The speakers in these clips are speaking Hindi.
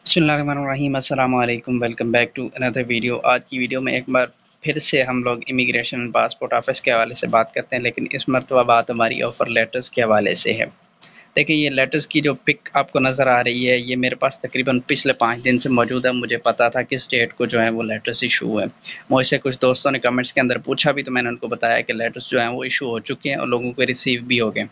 बिस्मिल्लाहिर्रहमानिर्रहीम अस्सलाम वालेकुम welcome back to another video. आज की वीडियो में एक बार फिर से हम लोग इमिग्रेशन पासपोर्ट ऑफिस के हवाले से बात करते हैं, लेकिन इस मरतबा बात हमारी ऑफ़र लेटर्स के हवाले से है। देखिए, ये लेटर्स की जो पिक आपको नज़र आ रही है, ये मेरे पास तकरीबन पिछले 5 दिन से मौजूद है। मुझे पता था कि स्टेट को जो है वो लेटर्स इशू हुए। मुझसे कुछ दोस्तों ने कमेंट्स के अंदर पूछा भी, तो मैंने उनको बताया कि लेटर्स जो हैं वो इशू हो चुके हैं और लोगों को रिसीव भी हो गए।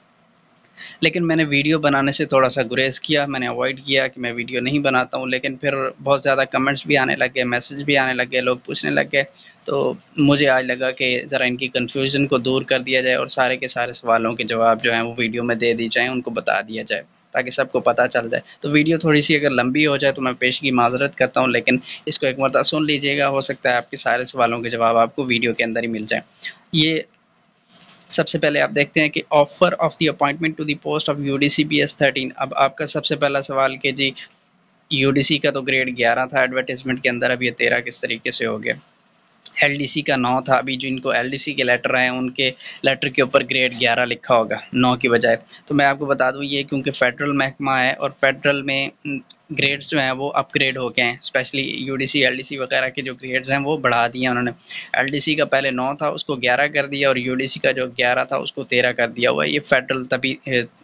लेकिन मैंने वीडियो बनाने से थोड़ा-सा गुरेज़ किया, मैंने अवॉइड किया कि मैं वीडियो नहीं बनाता हूँ, लेकिन फिर बहुत ज़्यादा कमेंट्स भी आने लग गए, मैसेज भी आने लग गए, लोग पूछने लग गए। तो मुझे आज लगा कि ज़रा इनकी कन्फ्यूज़न को दूर कर दिया जाए और सारे के सारे सवालों के जवाब जो हैं वो वीडियो में दे दी जाएँ, उनको बता दिया जाए, ताकि सबको पता चल जाए। तो वीडियो थोड़ी-सी अगर लंबी हो जाए तो मैं पेशगी माज़रत करता हूँ, लेकिन इसको एक मरतबा सुन लीजिएगा, हो सकता है आपके सारे सवालों के जवाब आपको वीडियो के अंदर ही मिल जाएँ। ये सबसे पहले आप देखते हैं कि offer of the appointment to the post of UDC BS 13। अब आपका सबसे पहला सवाल कि जी यूडीसी का तो ग्रेड 11 था एडवर्टाइजमेंट के अंदर, अब ये 13 किस तरीके से हो गया। एलडीसी का 9 था, अभी जिनको एलडीसी के लेटर आए हैं उनके लेटर के ऊपर ग्रेड 11 लिखा होगा 9 की बजाय। तो मैं आपको बता दूं, ये क्योंकि फेडरल महकमा है और फेडरल में ग्रेड्स जो हैं वो अपग्रेड हो गए हैं। स्पेशली यूडीसी एलडीसी वगैरह के जो ग्रेड्स हैं वो बढ़ा दिए उन्होंने। एलडीसी का पहले 9 था, उसको 11 कर दिया, और यूडीसी का जो 11 था उसको 13 कर दिया हुआ है। ये फेडरल तभी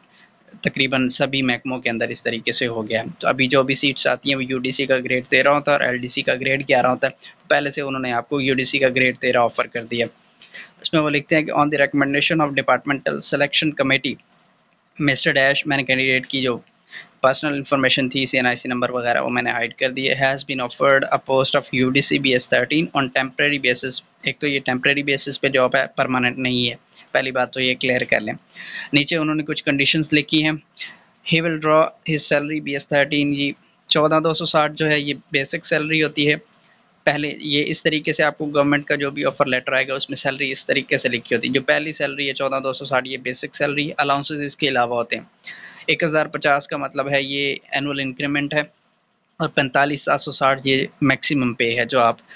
तकरीबन सभी महकमों के अंदर इस तरीके से हो गया है। तो अभी जो भी सीट्स आती हैं वो यूडीसी का ग्रेड 13 होता है और एलडीसी का ग्रेड 11 होता है। तो पहले से उन्होंने आपको यूडीसी का ग्रेड 13 ऑफर कर दिया। इसमें वो लिखते हैं कि on the recommendation of departmental selection committee mister dash, मैंने कैंडिडेट की जो पर्सनल इन्फॉर्मेशन थी, सीएनआईसी नंबर वगैरह, वो मैंने हाइड कर दिए। Has been offered a post of UDC BS 13 on temporary basis. एक तो ये टेम्परेरी बेसिस पे जॉब है, परमानेंट नहीं है। पहली बात तो ये क्लियर कर लें। नीचे उन्होंने कुछ कंडीशंस लिखी हैं। He will draw his salary BS 13। ये 14,260 जो है ये बेसिक सैलरी होती है। पहले ये इस तरीके से आपको गवर्नमेंट का जो भी ऑफर लेटर आएगा उसमें सैलरी इस तरीके से लिखी होती है। जो पहली सैलरी है 14,260, ये बेसिक सैलरी है। अलाउंसेस इसके अलावा होते हैं। 1050 का मतलब है ये एनुअल इंक्रीमेंट है, और 45,760 ये मैक्सिमम पे है जो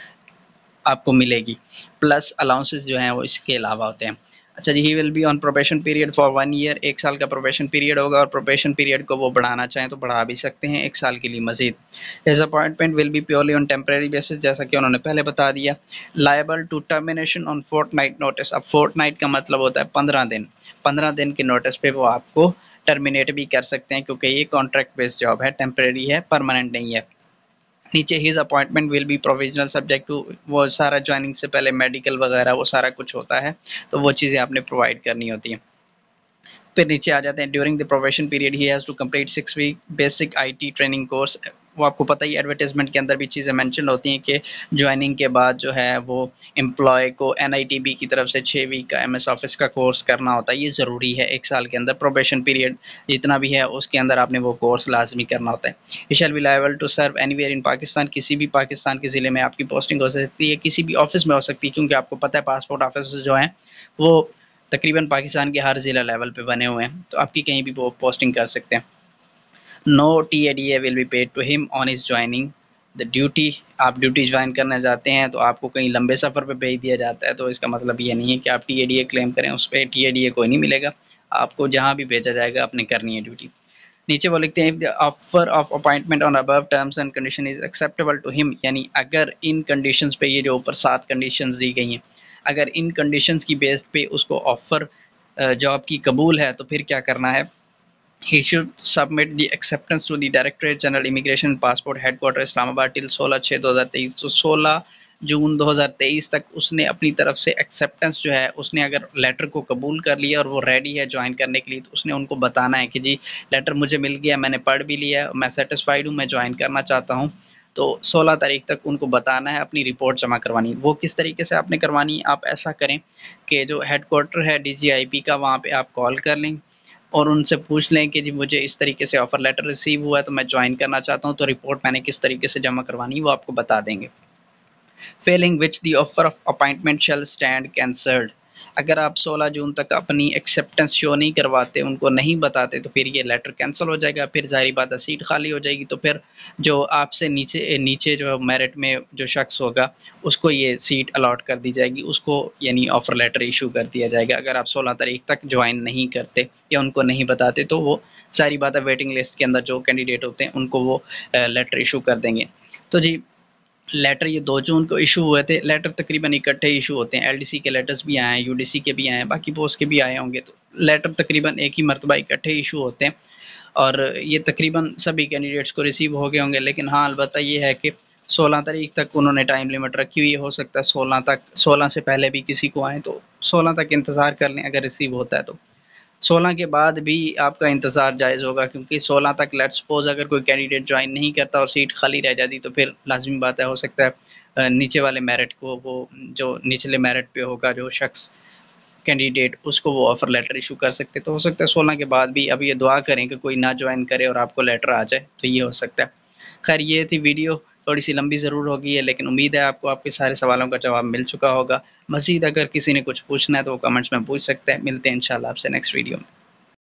आपको मिलेगी। प्लस अलाउंसेस जो हैं वो इसके अलावा होते हैं। अच्छा जी, he will be on probation period for 1 year. 1 साल का प्रोबेशन पीरियड होगा, और प्रोबेशन पीरियड को वो बढ़ाना चाहें तो बढ़ा भी सकते हैं 1 साल के लिए Majeed. His appointment will be purely on temporary basis, जैसा कि उन्होंने पहले बता दिया। Liable to termination on fortnight notice. अब फोर्टनाइट का मतलब होता है 15 दिन। 15 दिन के नोटिस पे वो आपको टर्मिनेट भी कर सकते हैं, क्योंकि ये कॉन्ट्रैक्ट बेस्ड जॉब है, टेम्परेरी है, परमानेंट नहीं है। नीचे his appointment will be provisional subject to, वो सारा ज्वाइनिंग से पहले मेडिकल वगैरह वो सारा कुछ होता है, तो वो चीज़ें आपने प्रोवाइड करनी होती हैं। फिर नीचे आ जाते हैं, during the probation period he has to complete 6 week basic IT training course. वो आपको पता ही, एडवर्टाइजमेंट के अंदर भी चीज़ें मेंशन होती हैं कि ज्वाइनिंग के बाद जो है वो एम्प्लॉय को एनआईटीबी की तरफ से 6 वीक का एमएस ऑफिस का कोर्स करना होता है। ये ज़रूरी है 1 साल के अंदर। प्रोबेशन पीरियड जितना भी है उसके अंदर आपने वो कोर्स लाजमी करना होता है। He shall be liable to serve anywhere in Pakistan. किसी भी पाकिस्तान के ज़िले में आपकी पोस्टिंग हो सकती है, किसी भी ऑफिस में हो सकती है, क्योंकि आपको पता है पासपोर्ट ऑफिस जो हैं वो तकरीबन पाकिस्तान के हर ज़िला लेवल पे बने हुए हैं, तो आपकी कहीं भी वो पोस्टिंग कर सकते हैं। No TADA will be paid to him on his joining the duty. आप ड्यूटी ज्वाइन करना चाहते हैं तो आपको कहीं लंबे सफ़र पे भेज दिया जाता है, तो इसका मतलब ये नहीं है कि आप टीएडीए क्लेम करें, उस पर टीएडीए कोई नहीं मिलेगा। आपको जहाँ भी भेजा जाएगा आपने करनी है ड्यूटी। नीचे वो लिखते हैं, if the offer of appointment on above terms and condition is acceptable to him, यानी अगर इन कंडीशंस पे, ये जो ऊपर 7 कंडीशंस दी गई हैं, अगर इन कंडीशंस की बेस पे उसको ऑफर जॉब की कबूल है, तो फिर क्या करना है। He should submit the acceptance to the directorate general immigration passport headquarter Islamabad till 16/6/2023। तो 16 जून 2023 तक उसने अपनी तरफ से एक्सेप्टेंस जो है, उसने अगर लेटर को कबूल कर लिया और वो रेडी है ज्वाइन करने के लिए, तो उसने उनको बताना है कि जी लेटर मुझे मिल गया, मैंने पढ़ भी लिया, मैं सेटिस्फाइड हूँ, मैं ज्वाइन करना चाहता हूँ। तो 16 तारीख तक उनको बताना है, अपनी रिपोर्ट जमा करवानी है। वो किस तरीके से आपने करवानी है, आप ऐसा करें कि जो हेडक्वार्टर है डीजीआईपी का, वहाँ पे आप कॉल कर लें और उनसे पूछ लें कि जी मुझे इस तरीके से ऑफ़र लेटर रिसीव हुआ है, तो मैं ज्वाइन करना चाहता हूँ, तो रिपोर्ट मैंने किस तरीके से जमा करवानी है वो आपको बता देंगे। Failing which the offer of appointment shall stand cancelled. अगर आप 16 जून तक अपनी एक्सेप्टेंस शो नहीं करवाते, उनको नहीं बताते, तो फिर ये लेटर कैंसिल हो जाएगा। फिर ज़ाहिर बात है सीट खाली हो जाएगी, तो फिर जो आपसे नीचे नीचे जो मेरिट में जो शख्स होगा उसको ये सीट अलॉट कर दी जाएगी, उसको यानी ऑफ़र लेटर इशू कर दिया जाएगा। अगर आप 16 तारीख तक ज्वाइन नहीं करते या उनको नहीं बताते, तो वो सारी बात है वेटिंग लिस्ट के अंदर जो कैंडिडेट होते हैं उनको वो लेटर इशू कर देंगे। तो जी लेटर ये 2 जून को इशू हुए थे। लेटर तकरीबन इकट्ठे इशू होते हैं। एलडीसी के लेटर्स भी आए हैं, यूडीसी के भी आए हैं, बाकी पोस्ट के भी आए होंगे। तो लेटर तकरीबन एक ही मरतबा इकट्ठे इशू होते हैं और ये तकरीबन सभी कैंडिडेट्स को रिसीव हो गए होंगे। लेकिन हाँ, अलबत्ता ये है कि 16 तारीख तक उन्होंने टाइम लिमिट रखी हुई है। हो सकता है 16 से पहले भी किसी को आए, तो 16 तक इंतज़ार कर लें अगर रिसीव होता है तो। 16 के बाद भी आपका इंतज़ार जायज़ होगा, क्योंकि 16 तक लेट्स सपोज़ अगर कोई कैंडिडेट जॉइन नहीं करता और सीट खाली रह जाती, तो फिर लाज़मी बात है, हो सकता है नीचे वाले मेरिट को वो जो निचले मेरिट पे होगा जो शख्स कैंडिडेट, उसको वो ऑफ़र लेटर इशू कर सकते हैं। तो हो सकता है 16 के बाद भी, अब ये दुआ करें कि कोई ना जॉइन करे और आपको लेटर आ जाए, तो ये हो सकता है। खैर ये थी वीडियो, थोड़ी-सी लंबी ज़रूर हो गई है, लेकिन उम्मीद है आपको आपके सारे सवालों का जवाब मिल चुका होगा। मज़ीद अगर किसी ने कुछ पूछना है तो वो कमेंट्स में पूछ सकते हैं। मिलते हैं इंशाल्लाह आपसे नेक्स्ट वीडियो में।